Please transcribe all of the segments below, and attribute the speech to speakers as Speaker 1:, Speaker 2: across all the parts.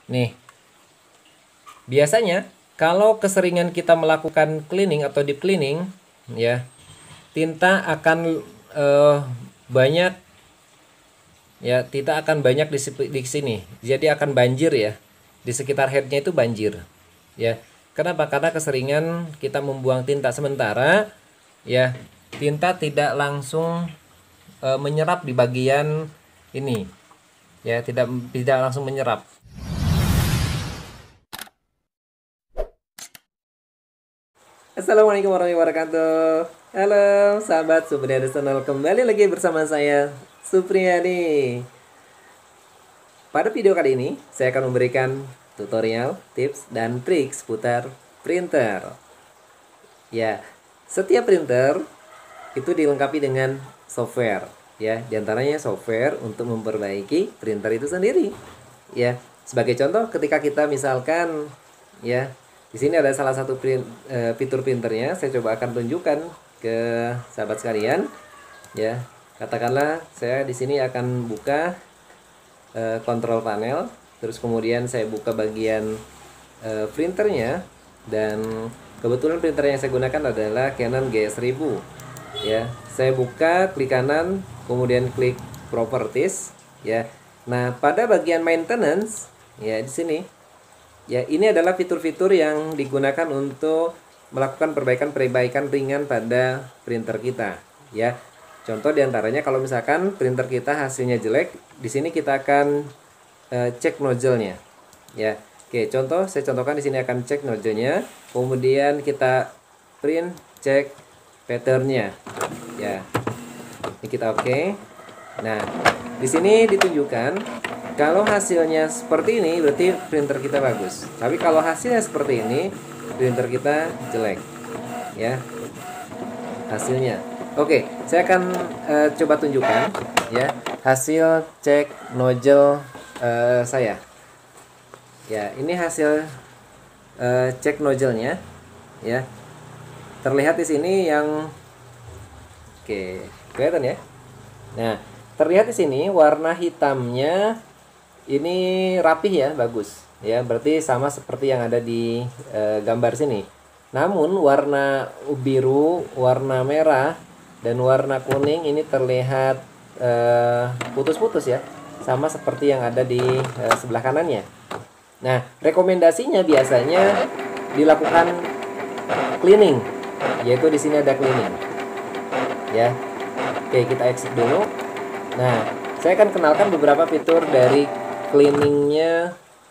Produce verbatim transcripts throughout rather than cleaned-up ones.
Speaker 1: Nih, biasanya kalau keseringan kita melakukan cleaning atau deep cleaning, ya, tinta akan eh, banyak, ya, tinta akan banyak di, di sini. Jadi akan banjir ya. Di sekitar headnya itu banjir. Ya. Kenapa? Karena keseringan kita membuang tinta, sementara ya tinta tidak langsung e, menyerap di bagian ini. Ya, tidak tidak langsung menyerap. Assalamualaikum warahmatullahi wabarakatuh. Halo sahabat Supriyadi Channel, kembali lagi bersama saya Supriyadi. Pada video kali ini saya akan memberikan tutorial, tips, dan trik seputar printer. Ya, setiap printer itu dilengkapi dengan software, ya, diantaranya software untuk memperbaiki printer itu sendiri. Ya, sebagai contoh, ketika kita misalkan, ya, di sini ada salah satu print, e, fitur printernya, saya coba akan tunjukkan ke sahabat sekalian. Ya, katakanlah saya di sini akan buka e, kontrol panel, terus kemudian saya buka bagian e, printernya, dan kebetulan printer yang saya gunakan adalah Canon G S seribu. Ya, saya buka, klik kanan, kemudian klik properties. Ya, nah pada bagian maintenance, ya di sini. Ya, ini adalah fitur-fitur yang digunakan untuk melakukan perbaikan-perbaikan ringan pada printer kita. Ya, contoh diantaranya kalau misalkan printer kita hasilnya jelek, di sini kita akan uh, cek nozzle-nya. Ya, oke, contoh saya contohkan di sini akan cek nozzle-nya, kemudian kita print, cek pattern-nya. Ya, ini kita oke. Okay. Nah, di sini ditunjukkan. Kalau hasilnya seperti ini berarti printer kita bagus. Tapi kalau hasilnya seperti ini, printer kita jelek. Ya. Hasilnya. Oke, saya akan uh, coba tunjukkan ya hasil cek nozzle uh, saya. Ya, ini hasil uh, cek nozzle-nya ya. Terlihat di sini yang oke, kelihatan ya. Nah, terlihat di sini warna hitamnya ini rapih ya, bagus ya, berarti sama seperti yang ada di e, gambar sini. Namun warna biru, warna merah, dan warna kuning ini terlihat putus-putus ya, sama seperti yang ada di e, sebelah kanannya. Nah, rekomendasinya biasanya dilakukan cleaning, yaitu di sini ada cleaning ya. Oke, kita exit dulu. Nah, saya akan kenalkan beberapa fitur dari cleaningnya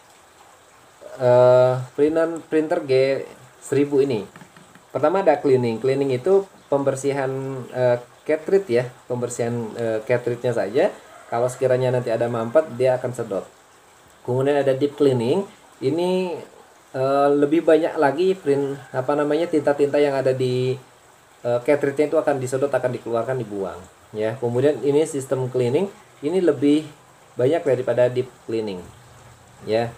Speaker 1: uh, printer printer G seribu ini. Pertama ada cleaning. Cleaning itu pembersihan uh, cartridge ya, pembersihan uh, cartridge-nya saja. Kalau sekiranya nanti ada mampet, dia akan sedot. Kemudian ada deep cleaning. Ini uh, lebih banyak lagi print apa namanya tinta-tinta yang ada di uh, cartridge-nya itu akan disedot, akan dikeluarkan, dibuang. Ya. Kemudian ini sistem cleaning. Ini lebih banyak daripada deep cleaning ya.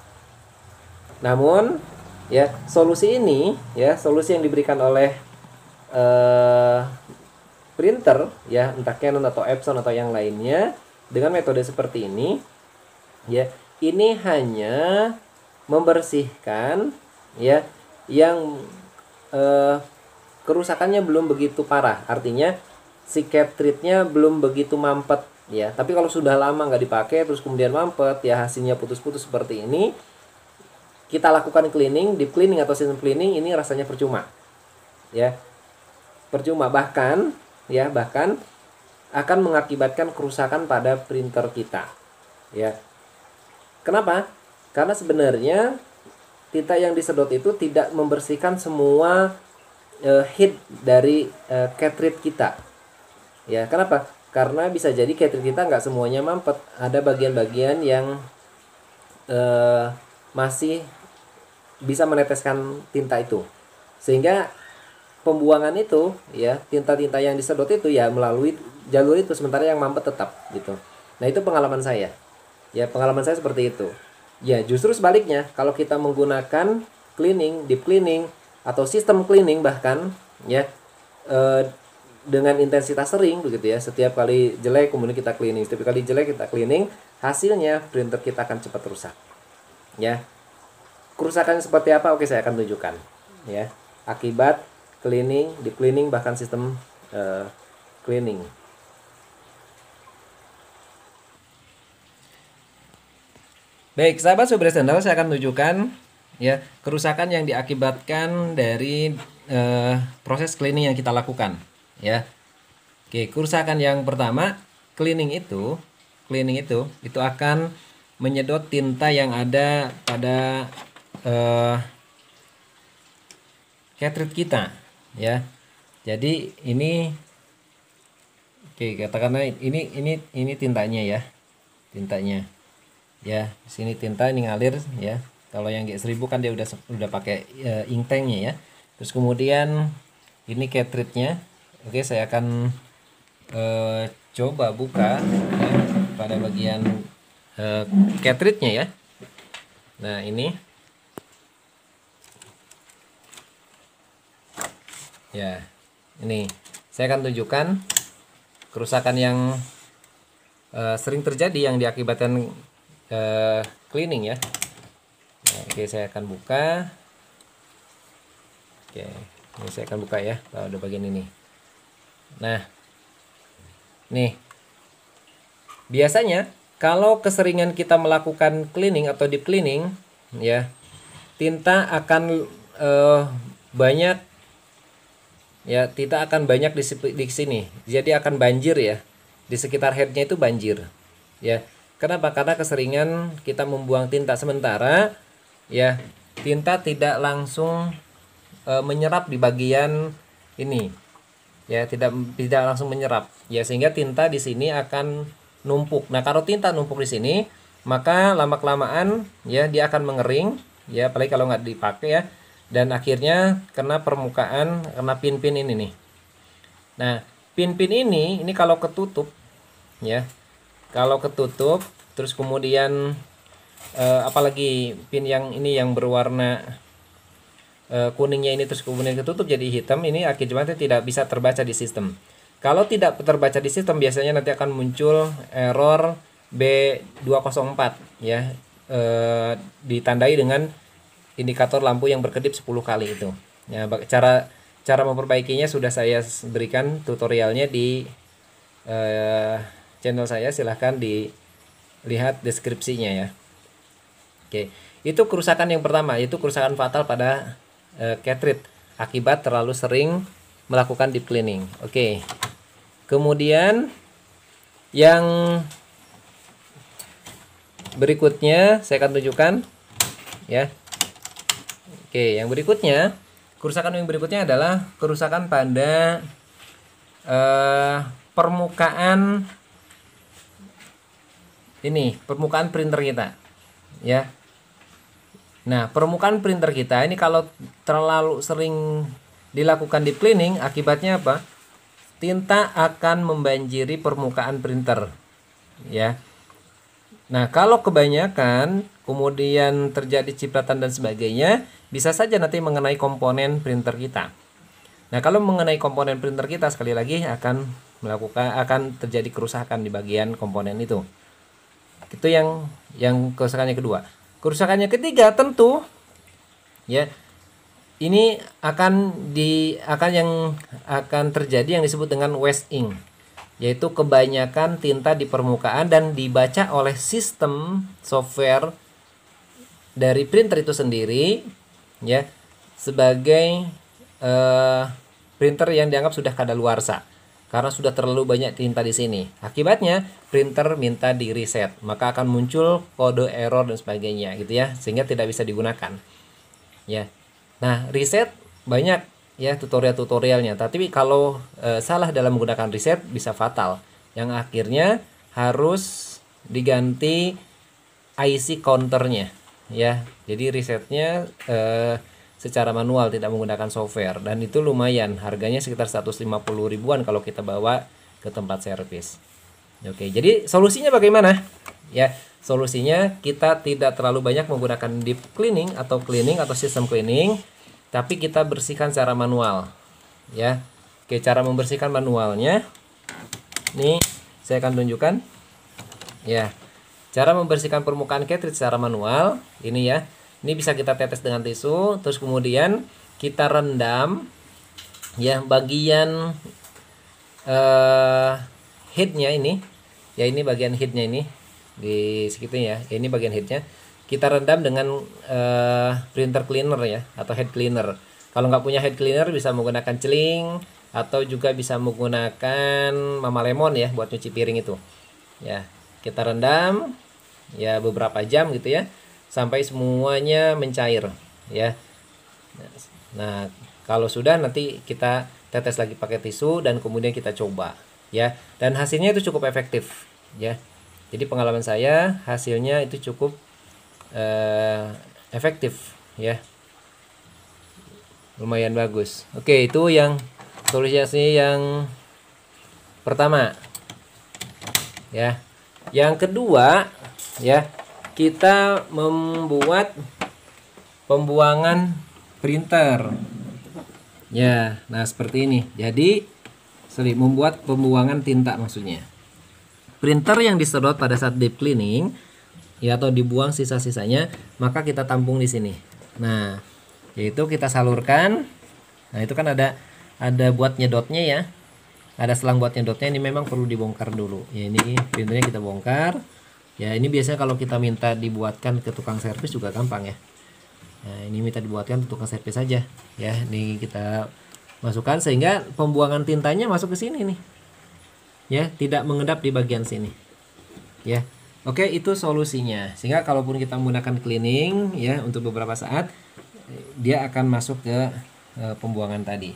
Speaker 1: Namun ya solusi ini ya solusi yang diberikan oleh uh, printer ya, entah Canon atau Epson atau yang lainnya, dengan metode seperti ini ya, ini hanya membersihkan ya yang uh, kerusakannya belum begitu parah, artinya si cartridge-nya belum begitu mampet ya. Tapi kalau sudah lama nggak dipakai terus kemudian mampet ya, hasilnya putus-putus seperti ini, kita lakukan cleaning, deep cleaning atau sistem cleaning, ini rasanya percuma ya, percuma, bahkan ya bahkan akan mengakibatkan kerusakan pada printer kita ya. Kenapa? Karena sebenarnya tinta yang disedot itu tidak membersihkan semua uh, heat dari uh, cartridge kita ya. Kenapa? Karena bisa jadi cartridge kita nggak semuanya mampet, ada bagian-bagian yang uh, masih bisa meneteskan tinta itu, sehingga pembuangan itu ya, tinta-tinta yang disedot itu ya melalui jalur itu, sementara yang mampet tetap gitu. Nah, itu pengalaman saya ya, pengalaman saya seperti itu ya. Justru sebaliknya, kalau kita menggunakan cleaning, deep cleaning atau sistem cleaning bahkan ya, eh, dengan intensitas sering begitu ya, setiap kali jelek kemudian kita cleaning, setiap kali jelek kita cleaning, hasilnya printer kita akan cepat rusak Ya, kerusakan seperti apa? Oke, saya akan tunjukkan. Ya, akibat cleaning, deep cleaning, bahkan sistem uh, cleaning. Baik, sahabat Sobat Sandal, saya akan tunjukkan ya kerusakan yang diakibatkan dari uh, proses cleaning yang kita lakukan. Ya, oke, kerusakan yang pertama, cleaning itu, cleaning itu, itu akan menyedot tinta yang ada pada uh, cartridge kita, ya. Jadi ini, oke, katakanlah ini ini ini tintanya ya, tintanya. Ya, sini tinta ini ngalir ya. Kalau yang G seribu kan dia udah udah pakai uh, ink tanknya ya. Terus kemudian ini cartridge-nya. Oke, saya akan uh, coba buka ya, pada bagian uh, cartridge-nya ya. Nah, ini ya, ini saya akan tunjukkan kerusakan yang uh, sering terjadi yang diakibatkan Uh, cleaning ya. Nah, oke, saya akan buka. Oke, ini saya akan buka ya pada bagian ini. Nah, nih, biasanya kalau keseringan kita melakukan cleaning atau deep cleaning, ya, tinta akan uh, banyak, ya, tinta akan banyak di, di sini. Jadi akan banjir ya, di sekitar headnya itu banjir, ya. Kenapa? Karena keseringan kita membuang tinta, sementara ya tinta tidak langsung e, menyerap di bagian ini, ya, tidak tidak langsung menyerap, ya, sehingga tinta di sini akan numpuk. Nah, kalau tinta numpuk di sini, maka lama kelamaan ya dia akan mengering, ya, apalagi kalau nggak dipakai ya, dan akhirnya kena permukaan, kena pin-pin ini nih. Nah, pin-pin ini ini kalau ketutup, ya. Kalau ketutup, terus kemudian eh, apalagi pin yang ini yang berwarna eh, kuningnya ini terus kemudian ketutup jadi hitam, ini akibatnya tidak bisa terbaca di sistem. Kalau tidak terbaca di sistem, biasanya nanti akan muncul error B dua nol empat ya, eh, ditandai dengan indikator lampu yang berkedip sepuluh kali itu. Ya, cara cara memperbaikinya sudah saya berikan tutorialnya di eh, channel saya, silahkan dilihat deskripsinya ya. Oke, itu kerusakan yang pertama, yaitu kerusakan fatal pada e, cartridge akibat terlalu sering melakukan deep cleaning. Oke, kemudian yang berikutnya saya akan tunjukkan ya. Oke, yang berikutnya, kerusakan yang berikutnya adalah kerusakan pada e, permukaan ini, permukaan printer kita ya. Nah, permukaan printer kita ini kalau terlalu sering dilakukan deep cleaning, akibatnya apa? Tinta akan membanjiri permukaan printer ya. Nah, kalau kebanyakan kemudian terjadi cipratan dan sebagainya, bisa saja nanti mengenai komponen printer kita. Nah, kalau mengenai komponen printer kita, sekali lagi akan melakukan akan terjadi kerusakan di bagian komponen itu. Itu yang yang kerusakannya kedua. Kerusakannya ketiga tentu ya, ini akan di akan yang akan terjadi yang disebut dengan waste ink, yaitu kebanyakan tinta di permukaan dan dibaca oleh sistem software dari printer itu sendiri ya, sebagai eh, printer yang dianggap sudah kadaluarsa karena sudah terlalu banyak tinta di sini. Akibatnya printer minta di reset, maka akan muncul kode error dan sebagainya gitu ya, sehingga tidak bisa digunakan ya. Nah, reset banyak ya tutorial-tutorialnya, tapi kalau e, salah dalam menggunakan reset bisa fatal, yang akhirnya harus diganti I C counternya ya. Jadi resetnya e, secara manual, tidak menggunakan software, dan itu lumayan, harganya sekitar seratus lima puluh ribuan kalau kita bawa ke tempat servis. Oke, jadi solusinya bagaimana? Ya, solusinya kita tidak terlalu banyak menggunakan deep cleaning atau cleaning atau sistem cleaning, tapi kita bersihkan secara manual. Ya, oke, cara membersihkan manualnya, nih saya akan tunjukkan. Ya, Cara membersihkan permukaan cartridge secara manual ini ya. Ini bisa kita tetes dengan tisu, terus kemudian kita rendam ya bagian uh, headnya ini. Ya ini bagian headnya ini di sekitarnya ya. Ini bagian headnya. Kita rendam dengan uh, printer cleaner ya atau head cleaner. Kalau nggak punya head cleaner bisa menggunakan celing atau juga bisa menggunakan Mama Lemon ya buat cuci piring itu. Ya, kita rendam ya beberapa jam gitu ya sampai semuanya mencair ya. Nah, kalau sudah nanti kita tetes lagi pakai tisu dan kemudian kita coba ya. Dan hasilnya itu cukup efektif ya. Jadi pengalaman saya hasilnya itu cukup uh, efektif ya. Lumayan bagus. Oke, itu yang solusi yang pertama. Ya. Yang kedua, ya, kita membuat pembuangan printer. Ya, nah seperti ini. Jadi, sorry, membuat pembuangan tinta maksudnya. Printer yang disedot pada saat deep cleaning ya atau dibuang sisa-sisanya, maka kita tampung di sini. Nah, yaitu kita salurkan. Nah, itu kan ada ada buat nyedotnya ya. Ada selang buat nyedotnya, ini memang perlu dibongkar dulu. Ya, ini printernya kita bongkar. Ya, ini biasanya kalau kita minta dibuatkan ke tukang servis juga gampang ya. Nah, ini minta dibuatkan ke tukang servis saja. Ya, ini kita masukkan sehingga pembuangan tintanya masuk ke sini nih. Ya, tidak mengendap di bagian sini. Ya. Oke, itu solusinya. Sehingga kalaupun kita menggunakan cleaning ya untuk beberapa saat, dia akan masuk ke e, pembuangan tadi.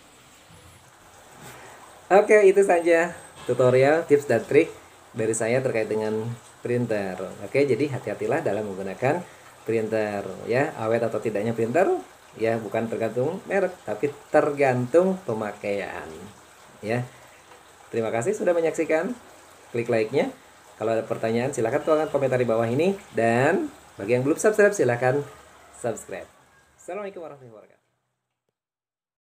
Speaker 1: Oke, itu saja tutorial tips dan trik dari saya terkait dengan printer. Oke, jadi hati-hatilah dalam menggunakan printer ya. Awet atau tidaknya printer ya bukan tergantung merek, tapi tergantung pemakaian. Ya. Terima kasih sudah menyaksikan. Klik like-nya. Kalau ada pertanyaan silahkan tuangkan komentar di bawah ini. Dan bagi yang belum subscribe silahkan subscribe. Assalamualaikum warahmatullahi wabarakatuh.